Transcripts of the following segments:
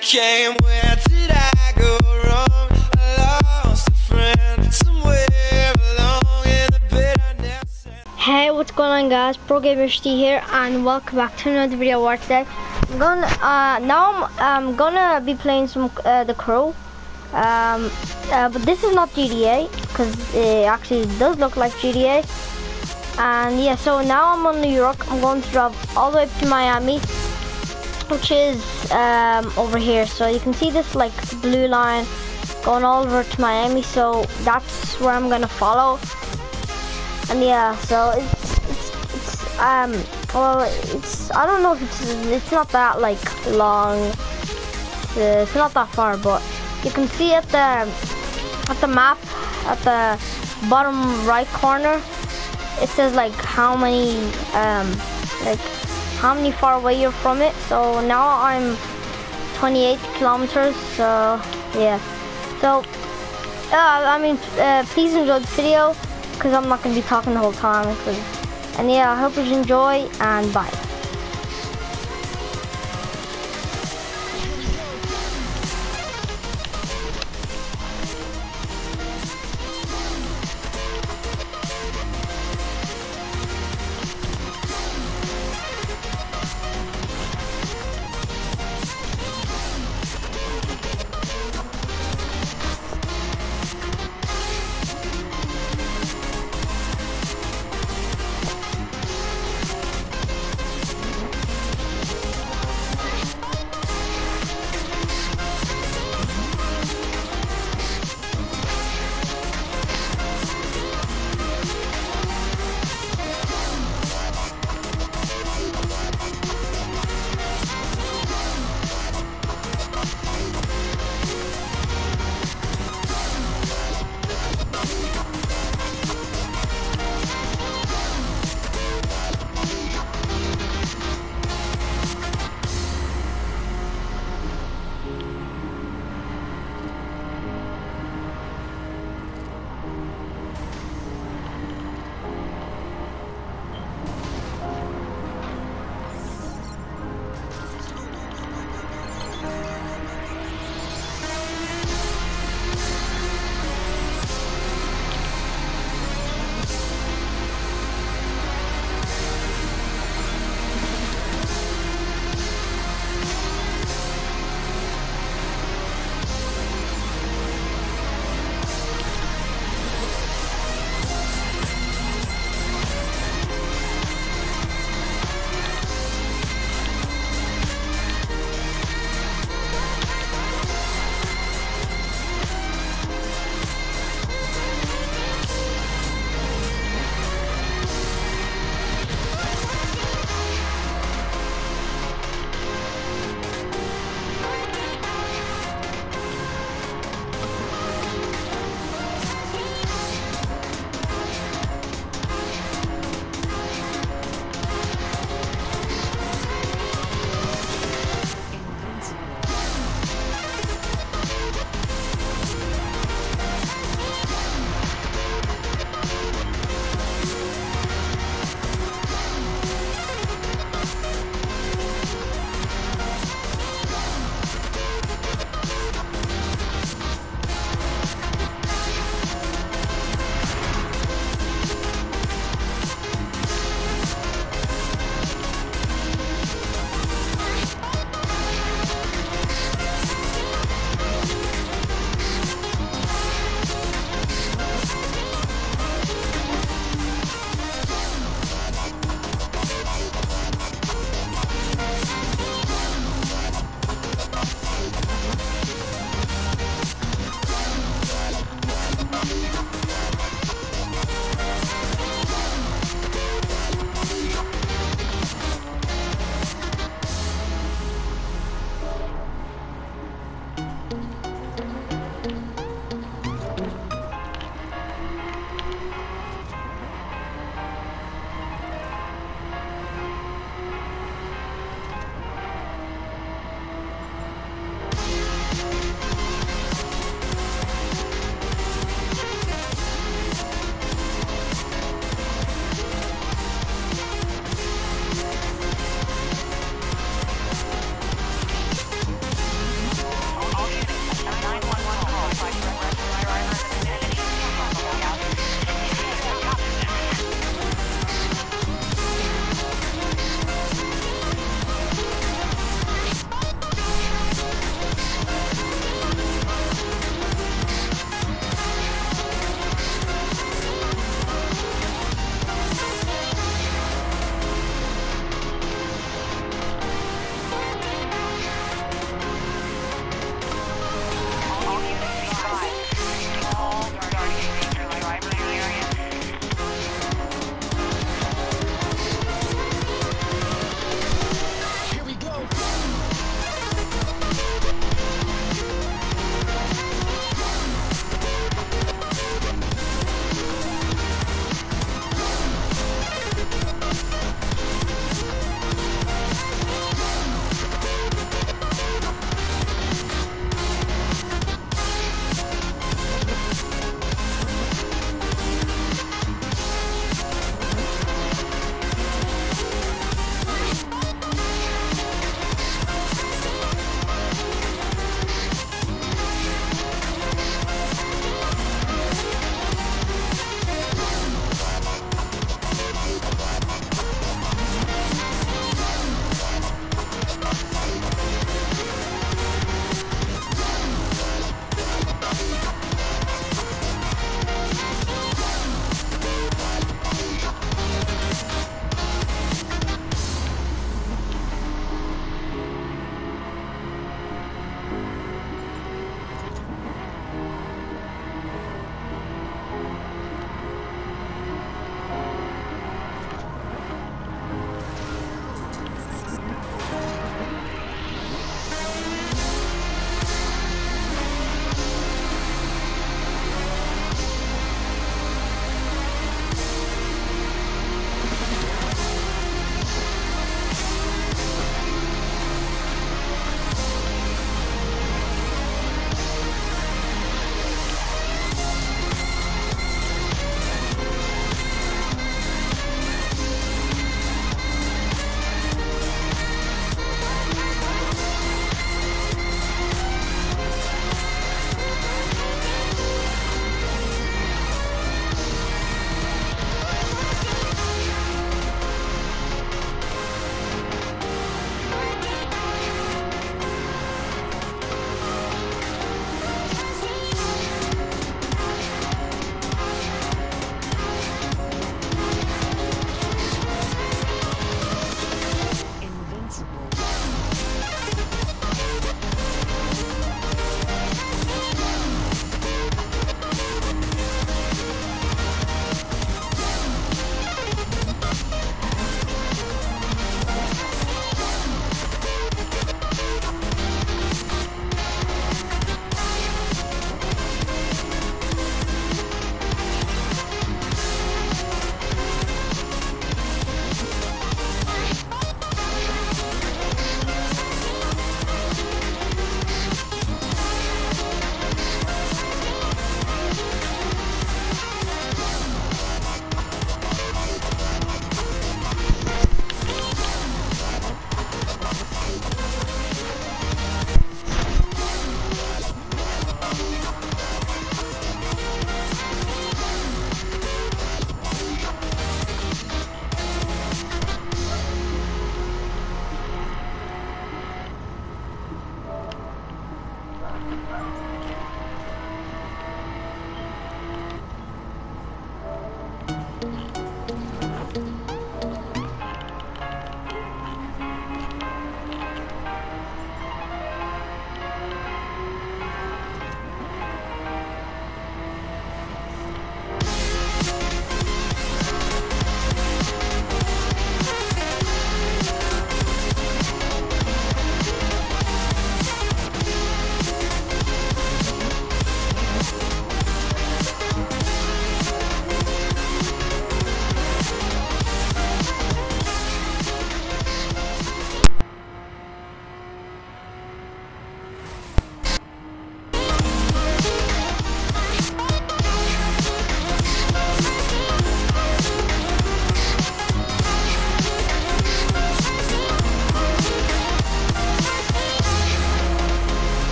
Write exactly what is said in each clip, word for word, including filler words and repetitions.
became? Where did I go wrong? I lost a friend somewhere along in the bitterness. Hey, what's going on, guys? Pro Gamer Steve here, and welcome back to another video. Where today I'm gonna uh, now I'm, I'm gonna be playing some uh, The Crow. Um, uh, but this is not G T A because it actually does look like G T A. And yeah, so now I'm on New York. I'm going to drive all the way up to Miami, which is um, over here. So you can see this like blue line going all over to Miami. So that's where I'm gonna follow. And yeah, so it's it's, it's um well it's I don't know if it's it's not that like long. It's, uh, it's not that far, but you can see at the at the map at the bottom right corner, it says like how many um like how many far away you're from it. So now I'm twenty-eight kilometers. So yeah, so uh, I mean uh, please enjoy the video because I'm not gonna be talking the whole time. And yeah, I hope you enjoy, and bye.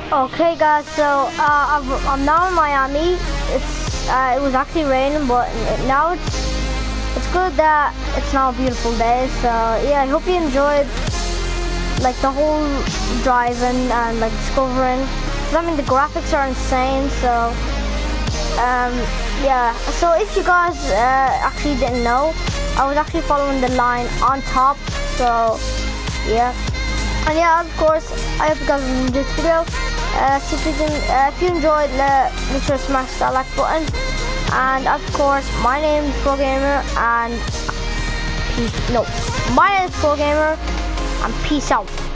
Okay, guys. So uh, I'm, I'm now in Miami. It's uh, it was actually raining, but now it's it's good that it's now a beautiful day. So yeah, I hope you enjoyed like the whole driving and like discovering. 'Cause, I mean, the graphics are insane. So um, yeah. So if you guys uh, actually didn't know, I was actually following the line on top. So yeah. And yeah, of course, I hope you guys enjoyed this video. Uh, so if you, can, uh, if you enjoyed, uh, make sure to smash that like button. And of course, my name is Pro Gamer, and peace. No, my name is Pro Gamer, and peace out.